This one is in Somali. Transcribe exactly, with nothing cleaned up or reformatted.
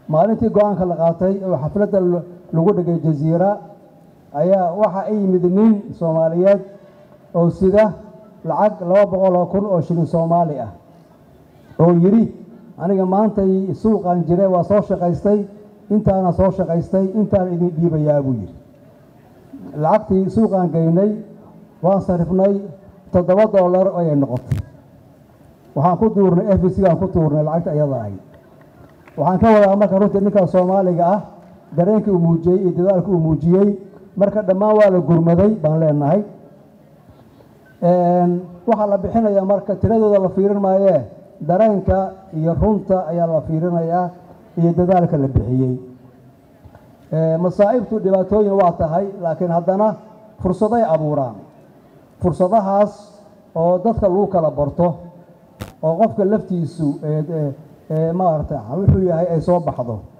maalintii go'aanka la qaatay oo xafladda lagu dhigay Jazeera ayaa waxa ay yimid nin Soomaaliyeed oo sida lacag laba boqol oo kun oo shilin Soomaali ah oo yiri aniga maanta suuqan jiray waa soo shaqaystay intaana soo shaqaystay intaan idin dhiibayaa buu yiri lacagtii suuqan geynay waan sarifnay toddoba dollar oo ay noqotay waxaan ku duurnay F B C aan ku tuurnay lacagta iyada ahayd waxaan ka wadaa marka runtii ninka Soomaaliga ah dareenkii uu muujiyay iyo dadaalkii uu muujiyay marka dhammaan waa la gurmaday baan leenahay een waxa la bixinayaa marka tiradooda la fiirin maaye dareenka iyo runta ayaa la fiirinayaa iyo dadaalka la bixiyay ee masaa'ibtu dhibaatooyin waa tahay laakiin haddana fursaday abuuraan fursadahaas oo dadka lagu kala barto oo qofka laftiisu ee ee maarta wuxuu yahay ay soo baxdo